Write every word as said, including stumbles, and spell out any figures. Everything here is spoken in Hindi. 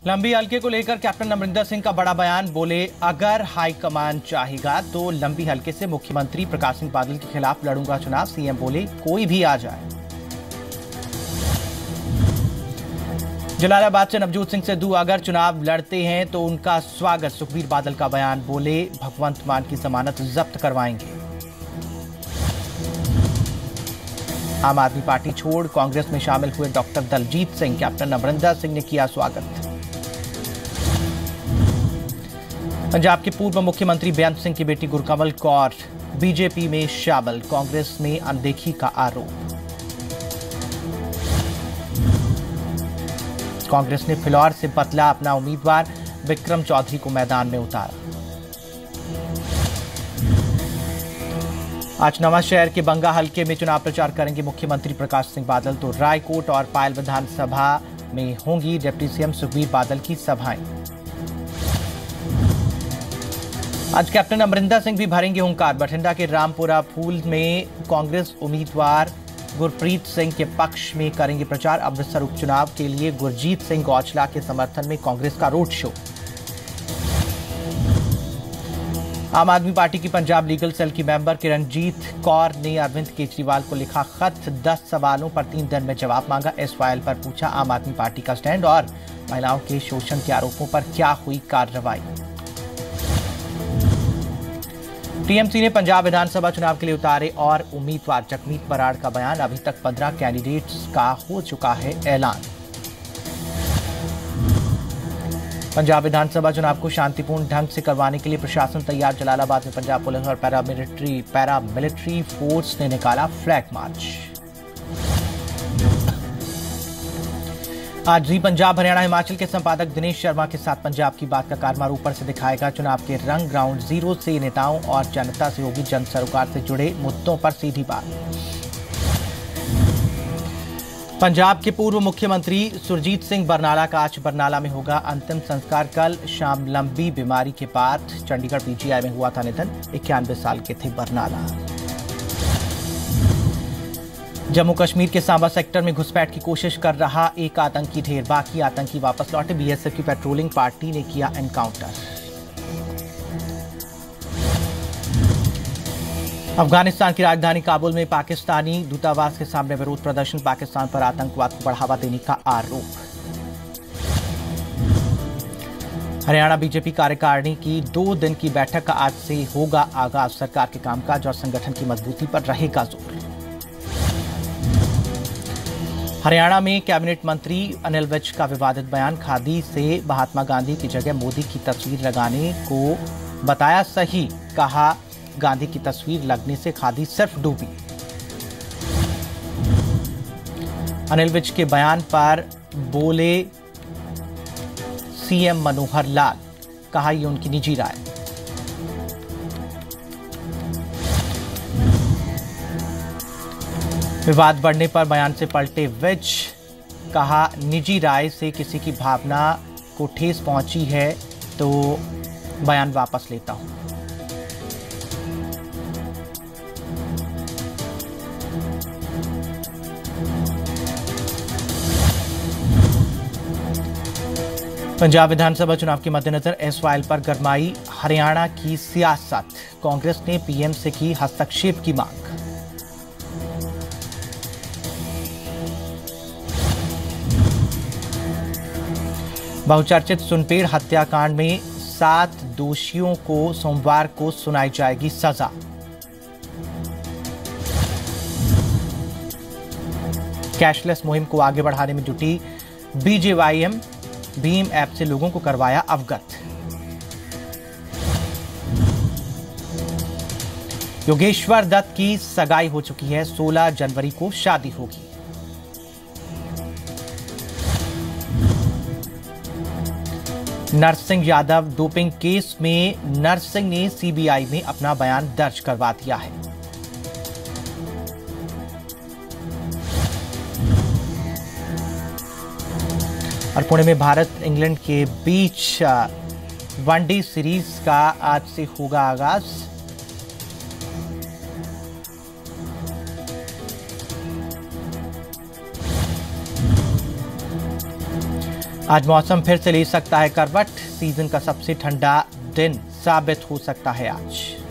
लंबी हल्के को लेकर कैप्टन अमरिंदर सिंह का बड़ा बयान। बोले, अगर हाईकमान चाहेगा तो लंबी हल्के से मुख्यमंत्री प्रकाश सिंह बादल के खिलाफ लड़ूंगा चुनाव। सीएम बोले, कोई भी आ जाए। जलालाबाद से नवजोत सिंह सिद्धू अगर चुनाव लड़ते हैं तो उनका स्वागत। सुखबीर बादल का बयान। बोले, भगवंत मान की जमानत जब्त करवाएंगे। आम आदमी पार्टी छोड़ कांग्रेस में शामिल हुए डॉक्टर दलजीत सिंह। कैप्टन अमरिंदर सिंह ने किया स्वागत। पंजाब के पूर्व मुख्यमंत्री बेअंत सिंह की बेटी गुरकमल कौर बीजेपी में शामिल। कांग्रेस में अनदेखी का आरोप। कांग्रेस ने फिलौर से बतला अपना उम्मीदवार। विक्रम चौधरी को मैदान में उतारा। आज नवांशहर के बंगा हल्के में चुनाव प्रचार करेंगे मुख्यमंत्री प्रकाश सिंह बादल। तो रायकोट और पायल विधानसभा में होंगी डिप्टी सीएम सुखबीर बादल की सभाएं। आज कैप्टन अमरिंदर सिंह भी भरेंगे हुंकार। बठिंडा के रामपुरा फूल में कांग्रेस उम्मीदवार गुरप्रीत सिंह के पक्ष में करेंगे प्रचार। अमृतसर उपचुनाव के लिए गुरजीत सिंह औजला के समर्थन में कांग्रेस का रोड शो। आम आदमी पार्टी की पंजाब लीगल सेल की मेंबर किरणजीत कौर ने अरविंद केजरीवाल को लिखा खत। दस सवालों पर तीन दिन में जवाब मांगा। इस फाइल पर पूछा आम आदमी पार्टी का स्टैंड और महिलाओं के शोषण के आरोपों पर क्या हुई कार्रवाई। टीएमसी ने पंजाब विधानसभा चुनाव के लिए उतारे और उम्मीदवार। जगमीत बराड़ का बयान। अभी तक पंद्रह कैंडिडेट्स का हो चुका है ऐलान। पंजाब विधानसभा चुनाव को शांतिपूर्ण ढंग से करवाने के लिए प्रशासन तैयार। जलालाबाद में पंजाब पुलिस और पैरामिलिट्री पैरामिलिट्री फोर्स ने निकाला फ्लैग मार्च। आज जी पंजाब हरियाणा हिमाचल के संपादक दिनेश शर्मा के साथ पंजाब की बात का कारभार ऊपर से दिखाएगा। चुनाव के रंग ग्राउंड जीरो से नेताओं और जनता से होगी जन सरोकार से जुड़े मुद्दों पर सीधी बात। पंजाब के पूर्व मुख्यमंत्री सुरजीत सिंह बरनाला का आज बरनाला में होगा अंतिम संस्कार। कल शाम लंबी बीमारी के बाद चंडीगढ़ पीजीआई में हुआ था निधन। इक्यानवे साल के थे बरनाला। जम्मू कश्मीर के सांबा सेक्टर में घुसपैठ की कोशिश कर रहा एक आतंकी ढेर। बाकी आतंकी वापस लौटे। बीएसएफ की पेट्रोलिंग पार्टी ने किया एनकाउंटर। अफगानिस्तान की राजधानी काबुल में पाकिस्तानी दूतावास के सामने विरोध प्रदर्शन। पाकिस्तान पर आतंकवाद को बढ़ावा देने का आरोप। हरियाणा बीजेपी कार्यकारिणी की दो दिन की बैठक का आज से होगा आगाज। सरकार के कामकाज और संगठन की मजबूती पर रहेगा जोर। हरियाणा में कैबिनेट मंत्री अनिल विज का विवादित बयान। खादी से महात्मा गांधी की जगह मोदी की तस्वीर लगाने को बताया सही। कहा, गांधी की तस्वीर लगने से खादी सिर्फ डूबी। अनिल विज के बयान पर बोले सीएम मनोहर लाल। कहा, ये उनकी निजी राय। विवाद बढ़ने पर बयान से पलटे विज। कहा, निजी राय से किसी की भावना को ठेस पहुंची है तो बयान वापस लेता हूं। पंजाब विधानसभा चुनाव के मद्देनजर इस फाइल पर गरमाई हरियाणा की सियासत। कांग्रेस ने पीएम से की हस्तक्षेप की मांग। बहुचर्चित सुनपेड़ हत्याकांड में सात दोषियों को सोमवार को सुनाई जाएगी सजा। कैशलेस मुहिम को आगे बढ़ाने में जुटी बीजेवाईएम। भीम ऐप से लोगों को करवाया अवगत। योगेश्वर दत्त की सगाई हो चुकी है। सोलह जनवरी को शादी होगी। नरसिंह यादव डोपिंग केस में नरसिंह ने सीबीआई में अपना बयान दर्ज करवा दिया है। और पुणे में भारत इंग्लैंड के बीच वनडे सीरीज का आज से होगा आगाज। आज मौसम फिर से ले सकता है करवट। सीजन का सबसे ठंडा दिन साबित हो सकता है आज।